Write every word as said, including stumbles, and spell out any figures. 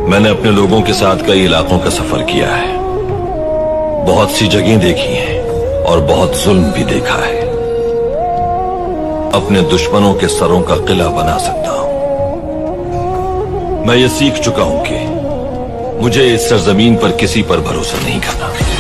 मैंने अपने लोगों के साथ कई इलाकों का सफर किया है, बहुत सी जगहें देखी हैं और बहुत जुल्म भी देखा है। अपने दुश्मनों के सरों का किला बना सकता हूं। मैं ये सीख चुका हूं कि मुझे इस सरजमीन पर किसी पर भरोसा नहीं करना।